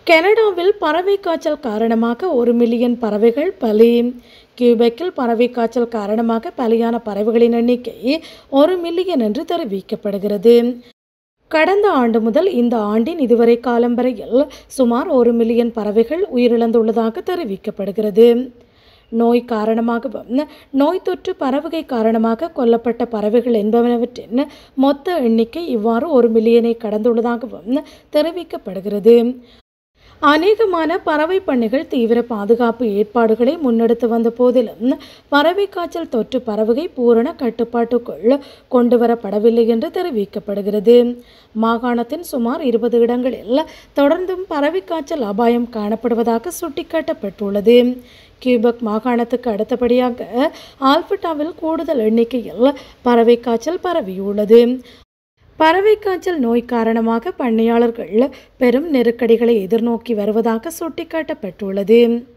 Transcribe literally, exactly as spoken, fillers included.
கனடாவில் பறவை காய்ச்சல் காரணமாக ஒரு மில்லியன் பறவைகள் பலி. கியூபெக்கில் பறவை காய்ச்சல் காரணமாக பலியான பறவைகளின் எண்ணிக்கை ஒரு மில்லியன் என்று தெரிவிக்கப்படுகிறது. கடந்த ஆண்டு முதல் இந்த ஆண்டின் இதுவரை காலம் வரையில் சுமார் ஒரு மில்லியன் பறவைகள் உயிரிழந்துள்ளதாக தெரிவிக்கப்படுகிறது. நோய் காரணமாகவும் நோய் தொற்று பரவுகை காரணமாக கொல்லப்பட்ட பறவைகள் என்பனவற்றின் மொத்த எண்ணிக்கை இவ்வாறு ஒரு மில்லியனை கடந்துள்ளதாகவும் தெரிவிக்கப்படுகிறது. அநேகமான பறவை பண்ணைகள் தீவிர பாதுகாப்பு ஏற்பாடுகளை முன்னெடுத்து வந்த போதிலும் பறவை காய்ச்சல் தொற்று பரவுகை பூரண கட்டுப்பாட்டுக்குள் கொண்டுவரப்படவில்லை என்று தெரிவிக்கப்படுகிறது. மாகாணத்தின் சுமார் இருபது இடங்களில் தொடர்ந்தும் பறவை காய்ச்சல் அபாயம் காணப்படுவதாக சுட்டிக்காட்டப்பட்டுள்ளது. கியூபெக் மாகாணத்துக்கு அடுத்தபடியாக ஆல்பர்டாவில் கூடுதல் எண்ணிக்கையில் பறவை காய்ச்சல் பரவியுள்ளது. பறவை காய்ச்சல் நோய் காரணமாக பண்ணையாளர்கள் பெரும் நெருக்கடிகளை எதிர்நோக்கி வருவதாக சுட்டிக்காட்டப்பட்டுள்ளது.